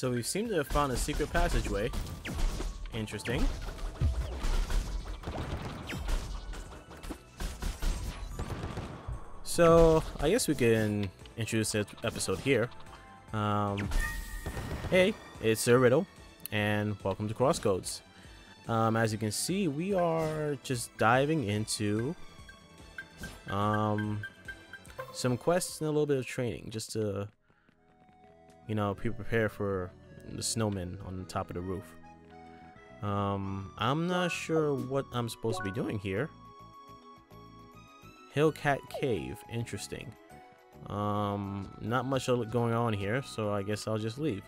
So we seem to have found a secret passageway. Interesting. So I guess we can introduce this episode here. Hey, it's Sir Riddle, and welcome to CrossCodes. As you can see, we are just diving into some quests and a little bit of training, just to, you know, prepare for the snowman on the top of the roof. I'm not sure what I'm supposed to be doing here. Hillcat Cave, interesting. Not much going on here, so I guess I'll just leave.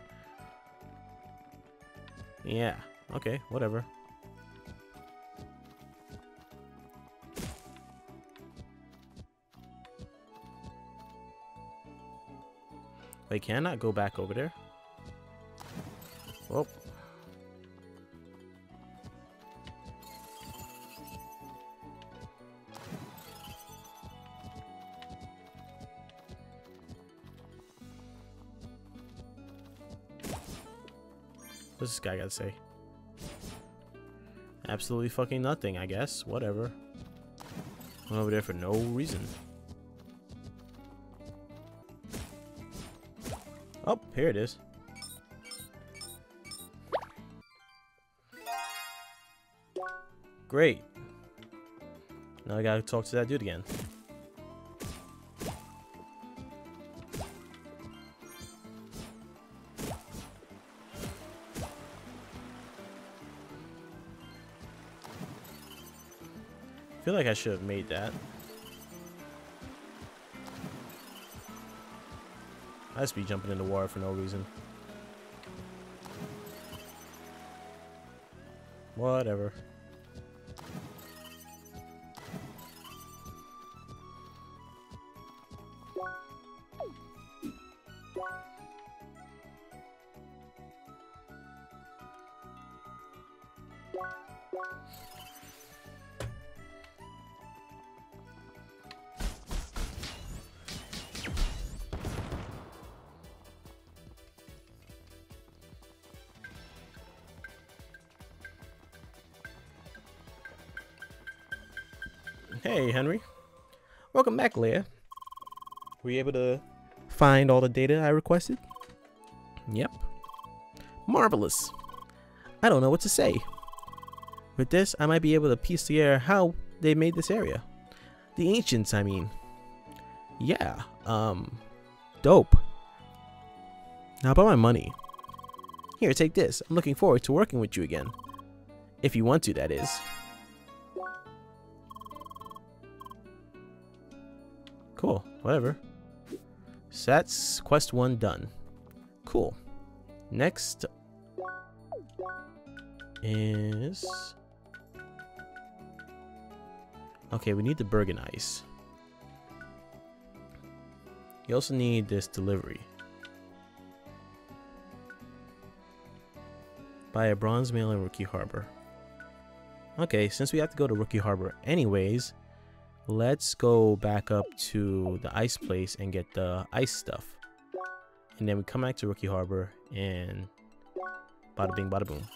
Yeah, okay, whatever. Wait, can I not go back over there? Oh. What's this guy gotta say? Absolutely fucking nothing, I guess. Whatever. Went over there for no reason. Oh, here it is. Great. Now I gotta talk to that dude again. I feel like I should have made that. I just be jumping in the water for no reason. Whatever. Hey, Henry. Welcome back, Leia. Were you able to find all the data I requested? Yep. Marvelous. I don't know what to say. With this, I might be able to piece together how they made this area. The ancients, I mean. Yeah, dope. How about my money? Here, take this. I'm looking forward to working with you again. If you want to, that is. Cool, whatever. So that's quest 1 done. Cool. Next is... okay, we need the Bergen Ice. You also need this delivery. Buy a bronze mail in Rookie Harbor. Okay, since we have to go to Rookie Harbor anyways, let's go back up to the ice place and get the ice stuff. And then we come back to Rookie Harbor and bada bing bada boom.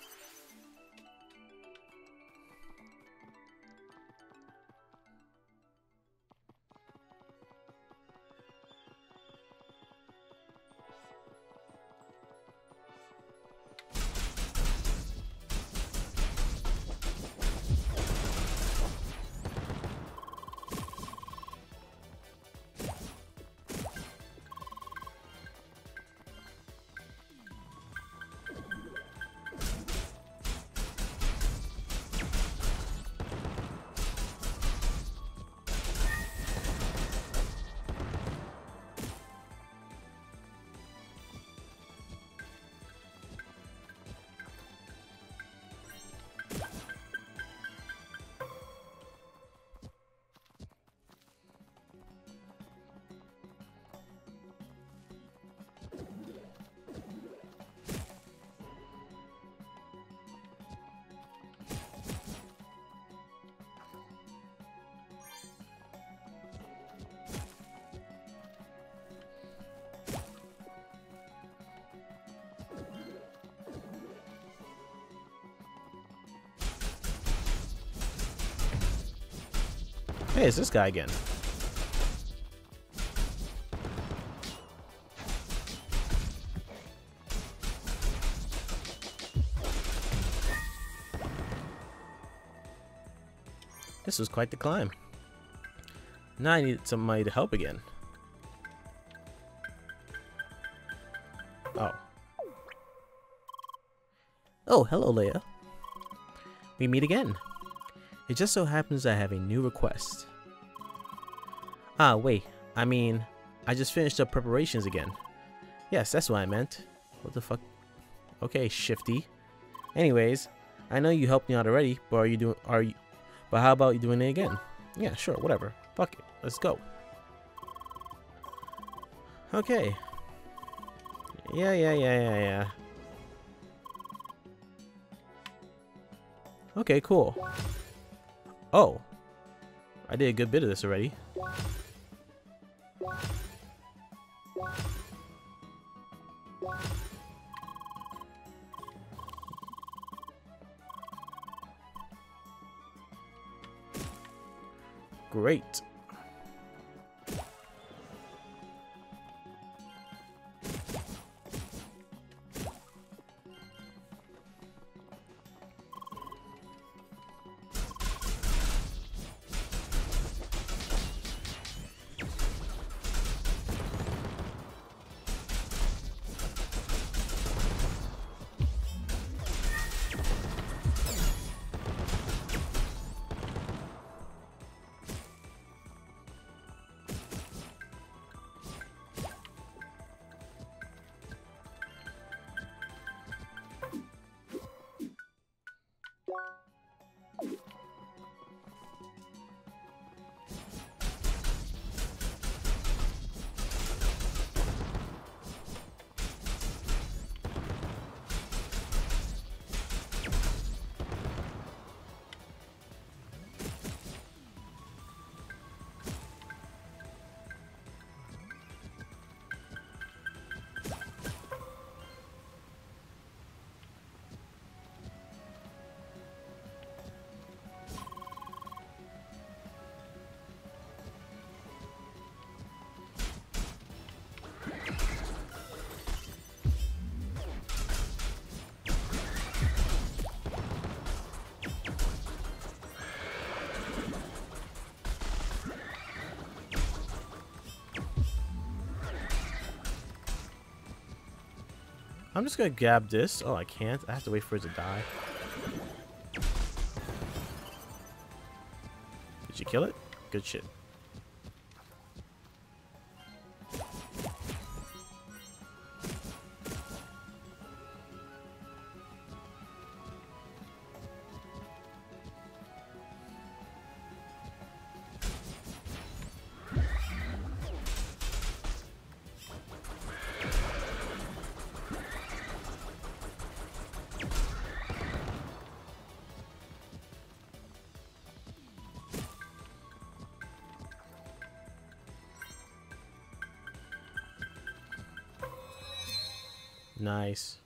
Hey, it's this guy again. This was quite the climb. Now I need somebody to help again. Oh. Oh, hello, Leia. We meet again. It just so happens I have a new request. Ah, wait. I mean, I just finished up preparations again. Yes, that's what I meant. What the fuck? Okay, Shifty. Anyways, I know you helped me out already, but but how about you doing it again? Yeah, sure, whatever. Fuck it. Let's go. Okay. Yeah. Okay, cool. Oh. I did a good bit of this already. Great. I'm just gonna grab this. Oh, I can't. I have to wait for it to die. Did you kill it? Good shit. Nice.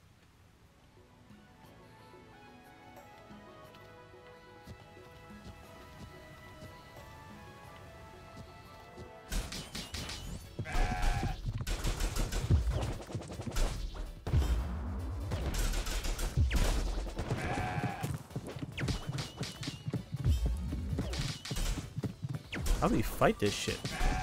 How do we fight this shit?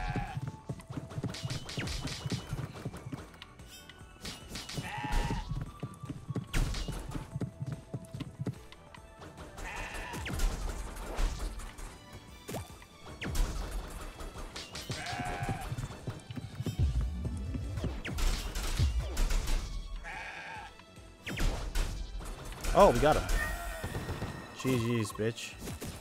Oh, we got him. GG's, bitch.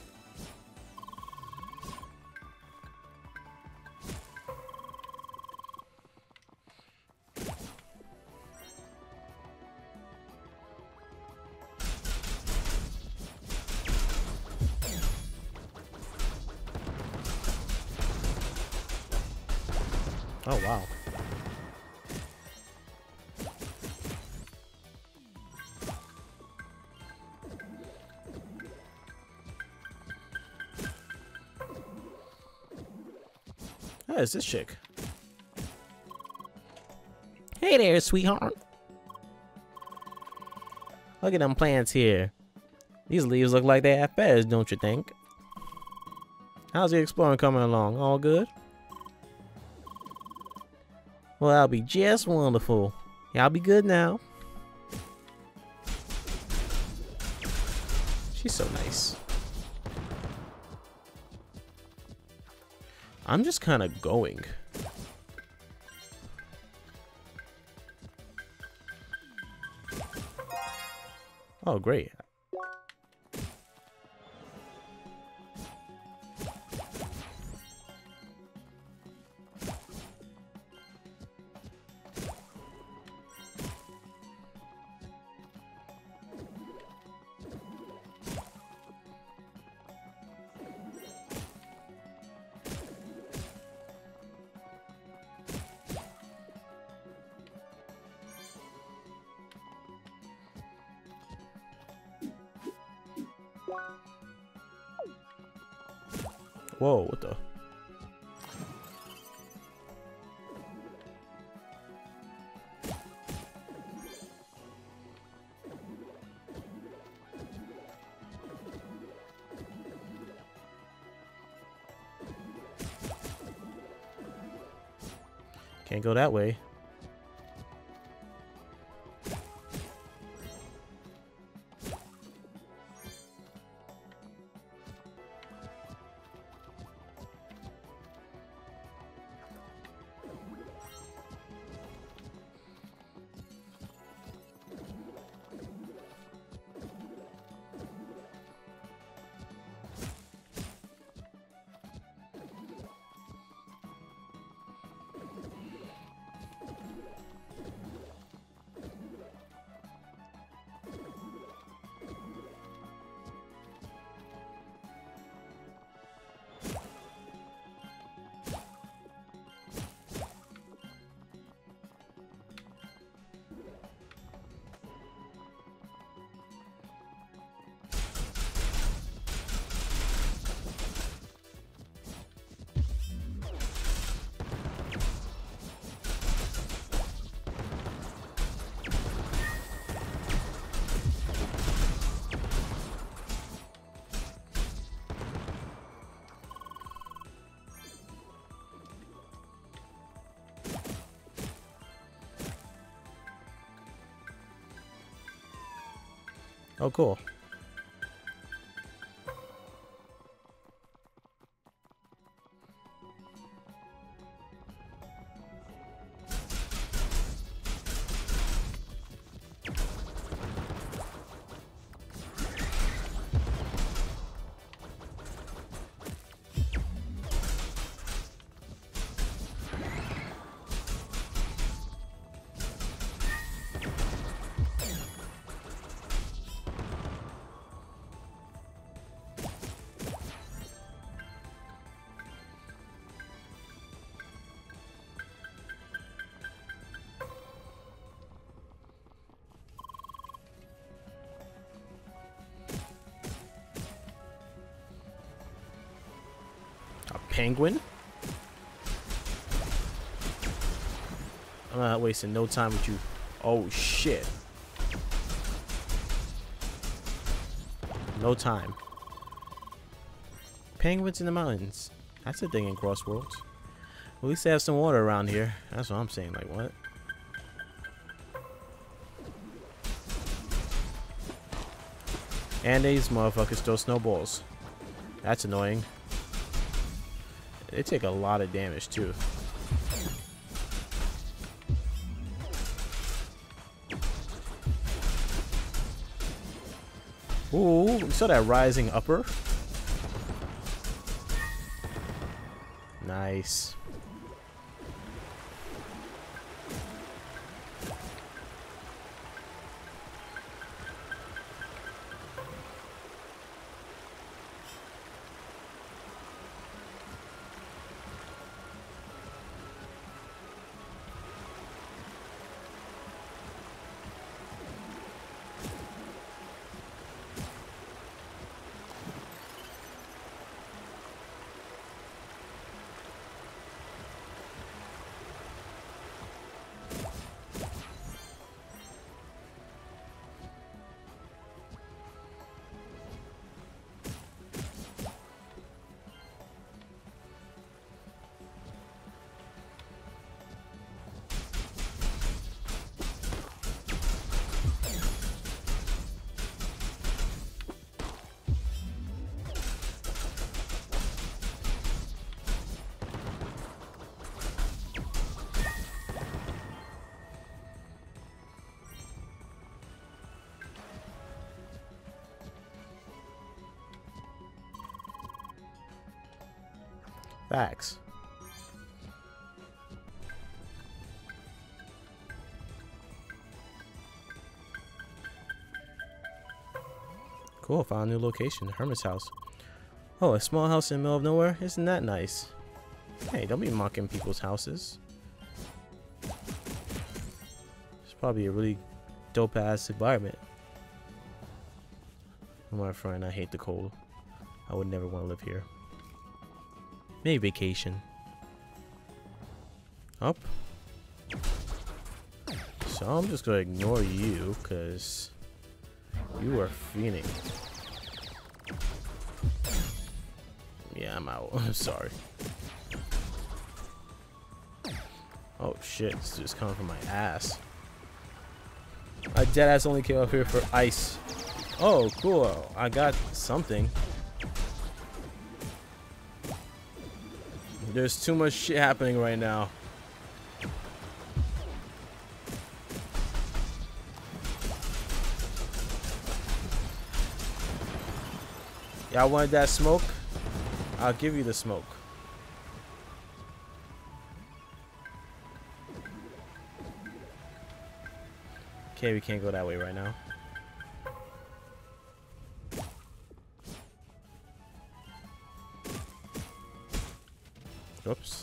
Oh, wow. Oh, it's this chick. Hey there, sweetheart. Look at them plants here. These leaves look like they have feathers, don't you think? How's the exploring coming along? All good? Well, that'll be just wonderful. Yeah, I'll be good now. She's so nice. I'm just kind of going. Oh, great. Whoa, what the? Can't go that way. Oh, cool. Penguin? I'm not wasting no time with you. Oh shit. No time. Penguins in the mountains. That's a thing in Crossworlds. At least they have some water around here. That's what I'm saying. Like, what? And these motherfuckers throw snowballs. That's annoying. They take a lot of damage too. Ooh, you saw that rising upper? Nice. Facts. Cool, found a new location, Hermit's house. Oh, a small house in the middle of nowhere? Isn't that nice? Hey, don't be mocking people's houses. It's probably a really dope-ass environment. My friend, I hate the cold. I would never want to live here. Maybe vacation. Up. So I'm just gonna ignore you, cause you are fiending. Yeah, I'm out. I'm sorry. Oh shit, it's just coming from my ass. I deadass only came up here for ice. Oh, cool. I got something. There's too much shit happening right now. Y'all wanted that smoke? I'll give you the smoke. Okay, we can't go that way right now. Oops.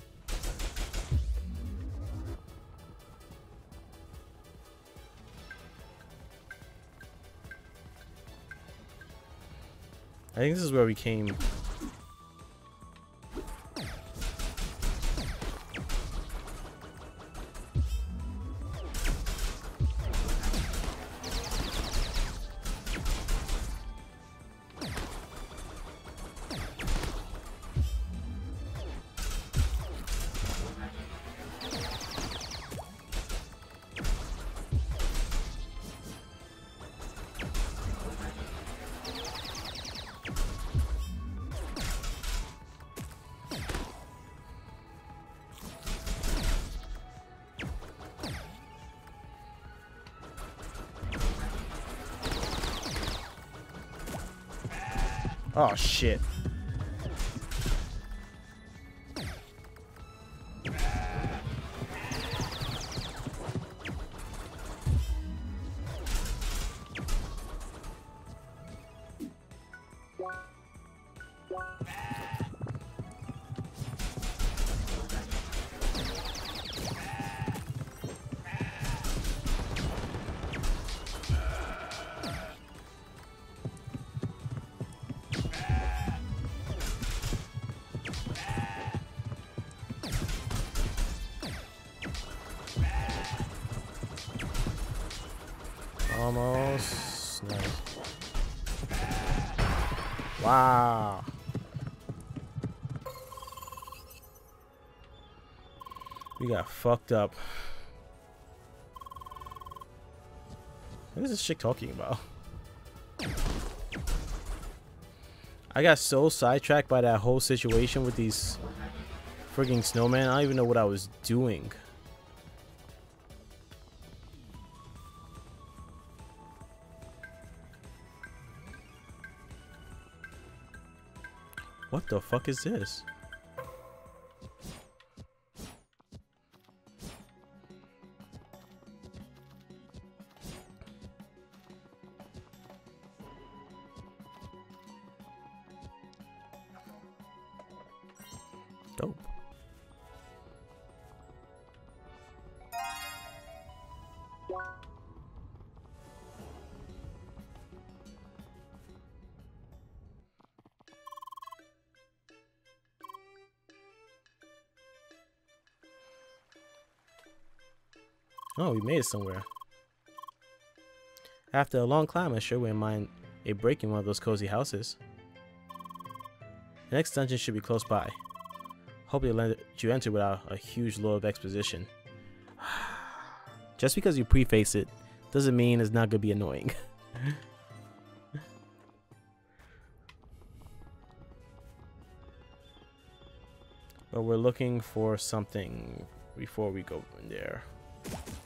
I think this is where we came. Oh shit. Almost. Nice. Wow. We got fucked up. What is this chick talking about? I got so sidetracked by that whole situation with these frigging snowmen. I don't even know what I was doing. What the fuck is this? Dope. Oh, we made it somewhere. After a long climb, I sure wouldn't mind a break in one of those cozy houses. The next dungeon should be close by. Hope they let you enter without a huge load of exposition. Just because you preface it doesn't mean it's not gonna be annoying. But we're looking for something before we go in there.